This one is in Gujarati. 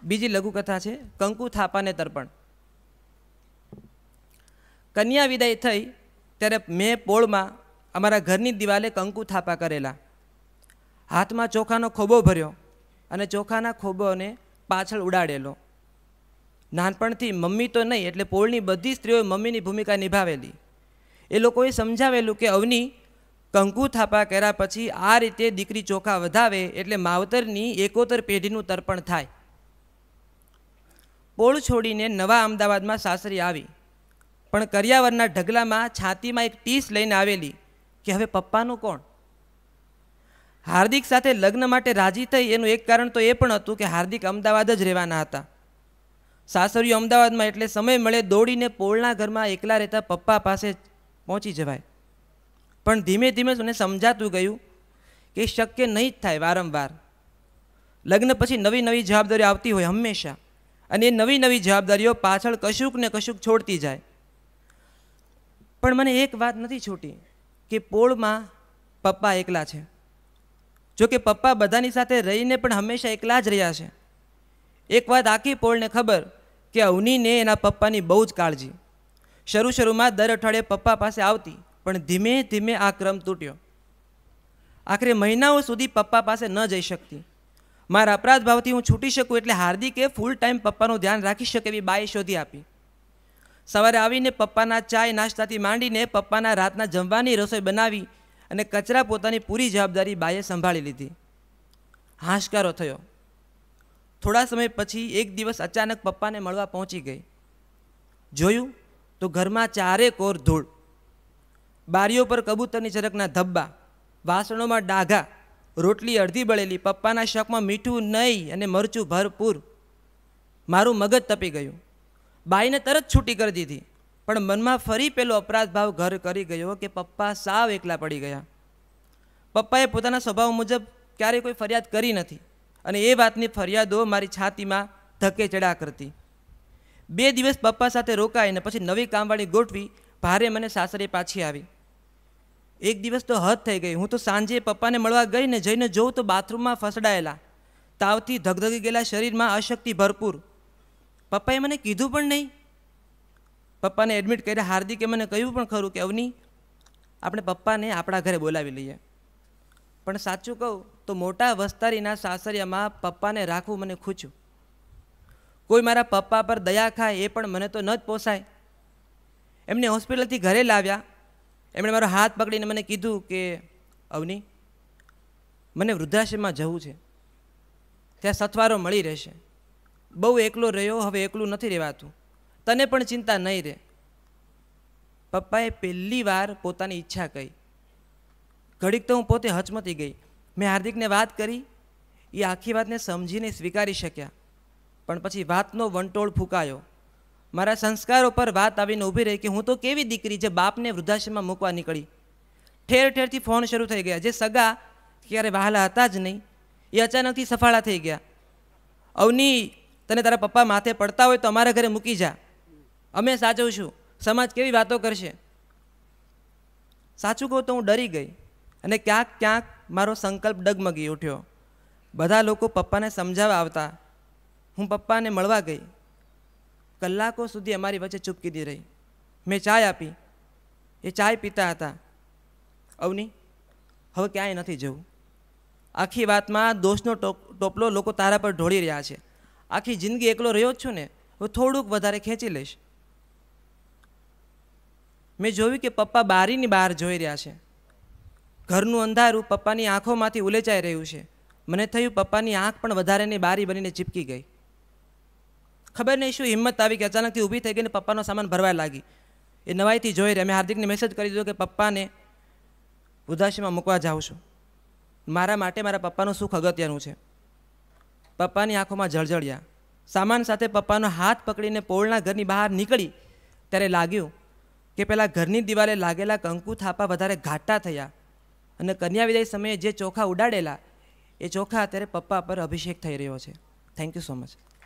બીજી લઘુકથા છે કંકુ થાપાને તર્પણ. કન્યા વિદાય થઈ ત્યારે મેં પોળમાં અમારા ઘરની દિવાલે કંકુ થાપા કરેલા. હાથમાં ચોખાનો ખોબો ભર્યો અને ચોખાના ખોબોને પાછળ ઉડાડેલો. નાનપણથી મમ્મી તો નહીં એટલે પોળની બધી સ્ત્રીઓએ મમ્મીની ભૂમિકા નિભાવેલી. એ લોકોએ સમજાવેલું કે અવની કંકુ થાપા કર્યા પછી આ રીતે દીકરી ચોખા વધાવે એટલે માવતરની 71 પેઢીનું તર્પણ થાય. પોળ છોડીને નવા અમદાવાદમાં સાસરી આવી, પણ કરિયાવરના ઢગલામાં છાતીમાં એક ટીસ લઈને આવેલી કે હવે પપ્પાનું કોણ. હાર્દિક સાથે લગ્ન માટે રાજી થઈ એનું એક કારણ તો એ પણ હતું કે હાર્દિક અમદાવાદ જ રહેવાના હતા. સાસરીઓ અમદાવાદમાં એટલે સમય મળે દોડીને પોળના ઘરમાં એકલા રહેતા પપ્પા પાસે પહોંચી જવાય. પણ ધીમે ધીમે મને સમજાતું ગયું કે શક્ય નહીં જ થાય. વારંવાર લગ્ન પછી નવી નવી જવાબદારીઓ આવતી હોય હંમેશા, અને એ નવી નવી જવાબદારીઓ પાછળ કશુંક ને કશુંક છોડતી જાય. પણ મને એક વાત નથી છૂટી કે પોળમાં પપ્પા એકલા છે. જો કે પપ્પા બધાની સાથે રહીને પણ હંમેશા એકલા જ રહ્યા છે. એક વાત આખી પોળને ખબર કે અવનીને એના પપ્પાની બહુ જ કાળજી. શરૂમાં દર અઠવાડિયે પપ્પા પાસે આવતી, પણ ધીમે ધીમે આ ક્રમ તૂટ્યો. આખરે મહિનાઓ સુધી પપ્પા પાસે ન જઈ શકતી. મારા અપરાધ ભાવથી હું છૂટી શકું એટલે હાર્દિકે ફૂલ ટાઈમ પપ્પાનું ધ્યાન રાખી શકે એવી બાઈ શોધી આપી. સવારે આવીને પપ્પાના ચાય નાસ્તાથી માંડીને પપ્પાના રાતના જમવાની રસોઈ બનાવી અને કચરા પોતાની પૂરી જવાબદારી બાઈએ સંભાળી લીધી. હાશકારો થયો. થોડા સમય પછી એક દિવસ અચાનક પપ્પાને મળવા પહોંચી ગઈ. જોયું તો ઘરમાં ચારે કોર ધૂળ, બારીઓ પર કબૂતરની ચરકના ધબ્બા, વાસણોમાં ડાઘા, રોટલી અડધી બળેલી, પપ્પાના શાકમાં મીઠું નહીં અને મરચું ભરપૂર. મારું મગજ તપી ગયું. બાઈને તરત છૂટી કરી દીધી, પણ મનમાં ફરી પેલો અપરાધ ભાવ ઘર કરી ગયો કે પપ્પા સાવ એકલા પડી ગયા. પપ્પાએ પોતાના સ્વભાવ મુજબ ક્યારેય કોઈ ફરિયાદ કરી નથી, અને એ વાતની ફરિયાદો મારી છાતીમાં ધક્કે ચડ્યા કરતી. 2 દિવસ પપ્પા સાથે રોકાઈને પછી નવી કામવાળી ગોઠવી ભારે મને સાસરે પાછી આવી. એક દિવસ તો હદ થઈ ગઈ. હું તો સાંજે પપ્પાને મળવા ગઈ ને જઈને જોઉં તો બાથરૂમમાં ફસડાયેલા, તાવથી ધગધગી ગયેલા શરીરમાં અશક્તિ ભરપૂર. પપ્પાએ મને કીધું પણ નહીં. પપ્પાને એડમિટ કર્યા. હાર્દિકે મને કહ્યું પણ ખરું કે અવની આપણે પપ્પાને આપણા ઘરે બોલાવી લઈએ. પણ સાચું કહું તો મોટા વસ્તારીના સાસરિયામાં પપ્પાને રાખવું મને ખૂચ્યું. કોઈ મારા પપ્પા પર દયા ખાય એ પણ મને તો ન જ પોસાય. એમને હોસ્પિટલથી ઘરે લાવ્યા. એમણે મારો હાથ પકડીને મને કીધું કે અવની મને વૃદ્ધાશ્રમમાં જવું છે, ત્યાં સથવારો મળી રહેશે. બહુ એકલો રહ્યો, હવે એકલું નથી રહેવાતું, તને પણ ચિંતા નહીં રહે. પપ્પાએ પહેલી વાર પોતાની ઈચ્છા કહી. ઘડીક તો હું પોતે હચમતી ગઈ. મેં હાર્દિકને વાત કરી, એ આખી વાતને સમજીને સ્વીકારી શક્યા, પણ પછી વાતનો વંટોળ ફૂંકાયો. મારા સંસ્કારો પર વાત આવીને ઊભી રહી કે હું તો કેવી દીકરી જે બાપને વૃદ્ધાશ્રમમાં મૂકવા નીકળી. ઠેર ઠેરથી ફોન શરૂ થઈ ગયા. જે સગા ક્યારે વહાલા હતા જ નહીં એ અચાનકથી સફાળા થઈ ગયા. અવની તને તારા પપ્પા માથે પડતા હોય તો અમારા ઘરે મૂકી જા, અમે સાચવશું, સમાજ કેવી વાતો કરશે. સાચું કહું તો હું ડરી ગઈ અને ક્યાંક ક્યાંક મારો સંકલ્પ ડગમગી ઉઠ્યો. બધા લોકો પપ્પાને સમજાવવા આવતા. હું પપ્પાને મળવા ગઈ. કલાકો સુધી અમારી વચ્ચે ચૂપકીદી રહી. મેં ચાય આપી. એ ચાય પીતા હતા. અવની હવે ક્યાંય નથી જવું. આખી વાતમાં દોષનો ટોપલો લોકો તારા પર ઢોળી રહ્યા છે. આખી જિંદગી એકલો રહ્યો જ છું ને, હું થોડુંક વધારે ખેંચી લઈશ. મેં જોયું કે પપ્પા બારીની બહાર જોઈ રહ્યા છે. ઘરનું અંધારું પપ્પાની આંખોમાંથી ઉલેચાઈ રહ્યું છે. મને થયું પપ્પાની આંખ પણ વધારેની બારી બનીને ચીપકી ગઈ. ખબર નહીં શું હિંમત આવી કે અચાનકથી ઊભી થઈ ગઈને પપ્પાનો સામાન ભરવા લાગી. એ નવાઈથી જોઈ રહ્યા. મેં હાર્દિકને મેસેજ કરી દીધો કે પપ્પાને વૃદ્ધાશ્રમમાં મૂકવા જાઉં છું. મારા માટે મારા પપ્પાનું સુખ અગત્યનું છે. પપ્પાની આંખોમાં જળજળ્યા. સામાન સાથે પપ્પાનો હાથ પકડીને પોળના ઘરની બહાર નીકળી ત્યારે લાગ્યું કે પેલા ઘરની દિવાલે લાગેલા કંકુ થાપા વધારે ઘાટા થયા અને કન્યા વિદાય સમયે જે ચોખા ઉડાડેલા એ ચોખા અત્યારે પપ્પા પર અભિષેક થઈ રહ્યો છે. Thank you so much.